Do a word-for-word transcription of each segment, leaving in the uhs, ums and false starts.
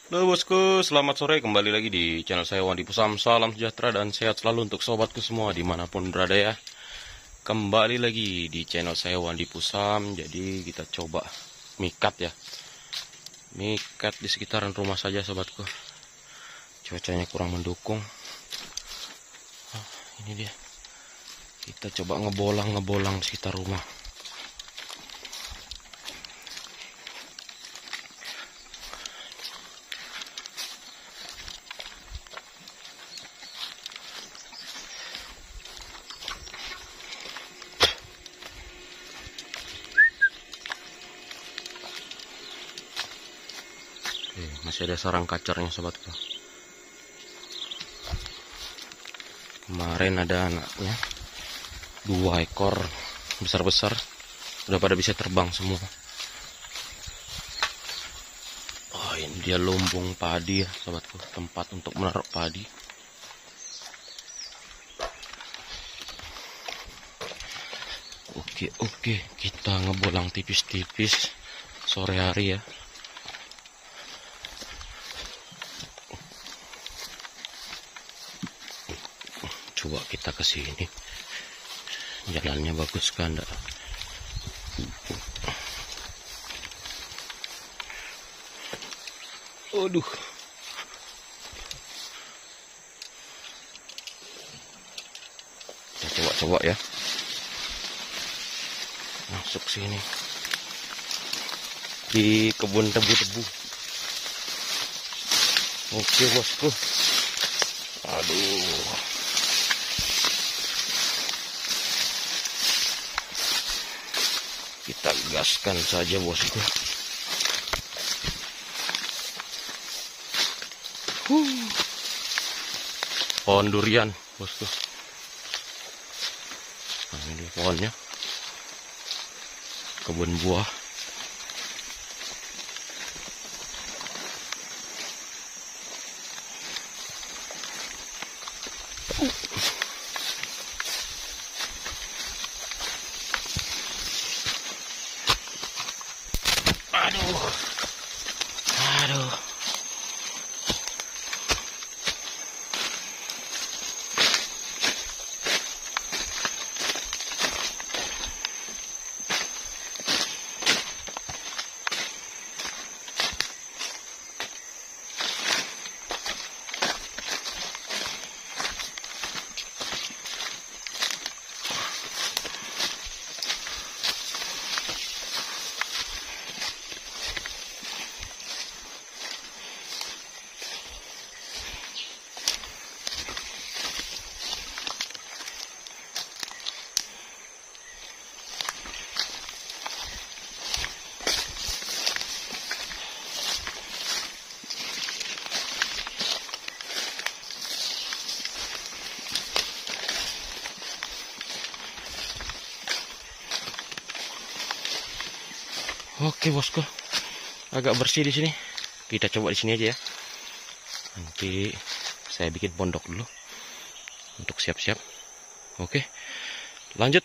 Halo bosku, selamat sore kembali lagi di channel saya Wandi Pusam. Salam sejahtera dan sehat selalu untuk sobatku semua dimanapun berada ya. Kembali lagi di channel saya Wandi Pusam. Jadi kita coba mikat ya, mikat di sekitaran rumah saja sobatku. Cuacanya kurang mendukung. Ah, ini dia. Kita coba ngebolang-ngebolang di sekitar rumah. Oke, masih ada sarang kacarnya sobatku. Kemarin ada anaknya dua ekor besar-besar, udah pada bisa terbang semua. Oh, ini dia lumbung padi ya sobatku, tempat untuk menaruh padi. Oke oke, kita ngebolang tipis-tipis sore hari ya. Coba kita ke sini. Jalannya bagus kan enggak? Aduh. Kita coba-coba ya. Masuk sini. Di kebun tebu-tebu. Oke, bosku. Aduh. Kita gaskan saja bosku. Huh. Pohon durian bosku. Nah, ini pohonnya. Kebun buah. Aduh. Aduh. Oke bosku, agak bersih di sini. Kita coba di sini aja ya. Nanti saya bikin pondok dulu untuk siap-siap. Oke, lanjut.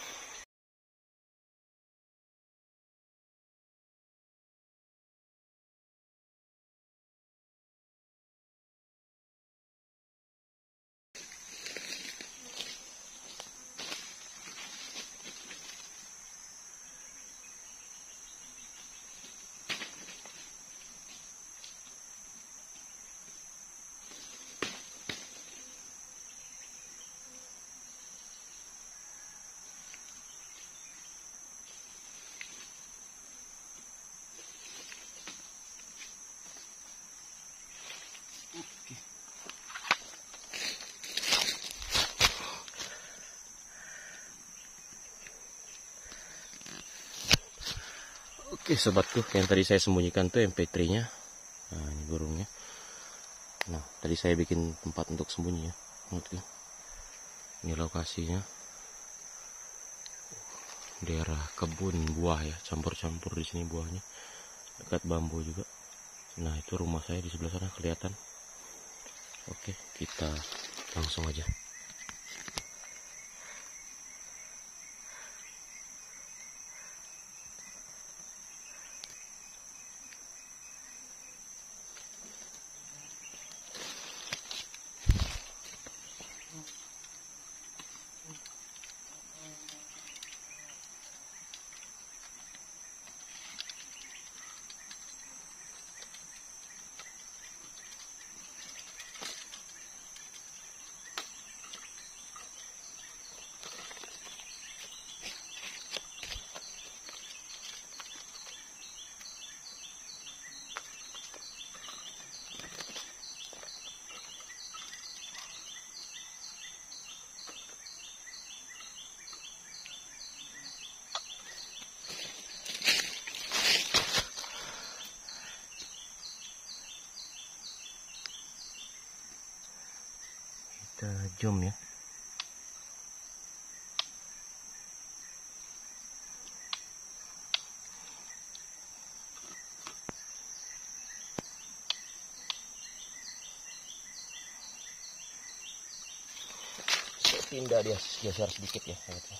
Oke sobatku, yang tadi saya sembunyikan tuh M P tiga nya. Nah ini burungnya. Nah tadi saya bikin tempat untuk sembunyi ya. Oke. Ini lokasinya. Daerah kebun buah ya, campur-campur di sini buahnya. Dekat bambu juga. Nah itu rumah saya di sebelah sana kelihatan. Oke, kita langsung aja. Kita zoom ya. Pindah dia geser sedikit ya. Oke.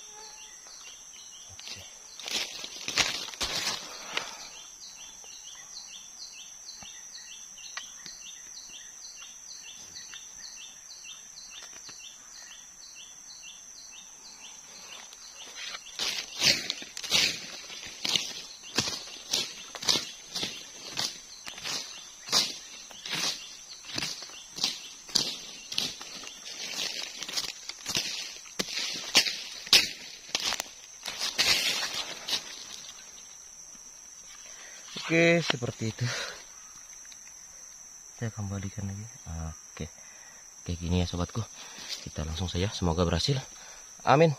Oke, seperti itu. Saya kembalikan lagi. Oke, kayak gini ya sobatku. Kita langsung saja. Semoga berhasil. Amin.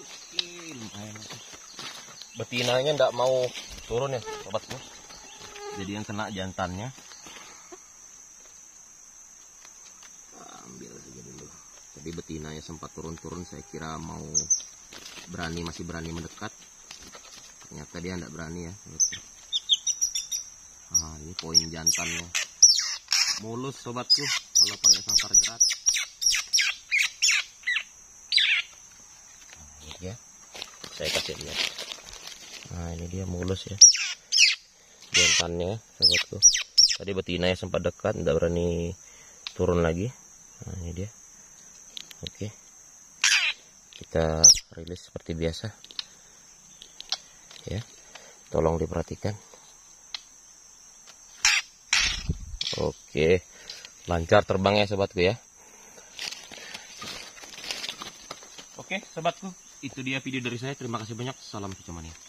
Betinanya ndak mau turun ya sobatku. Jadi yang kena jantannya. Ambil saja dulu. Tadi betinanya sempat turun-turun, saya kira mau berani, masih berani mendekat. Ternyata dia tidak berani ya. Nah, ini poin jantannya. Mulus sobatku kalau pakai sangkar jerat. Nah, ini dia. Saya kasih lihat. Nah, ini dia mulus ya. Jantannya sobatku. Tadi betinanya sempat dekat, tidak berani turun lagi. Nah, ini dia. Oke. Kita rilis seperti biasa. Ya. Tolong diperhatikan. Oke. Lancar terbangnya sobatku ya. Oke, sobatku, itu dia video dari saya. Terima kasih banyak. Salam kecomania.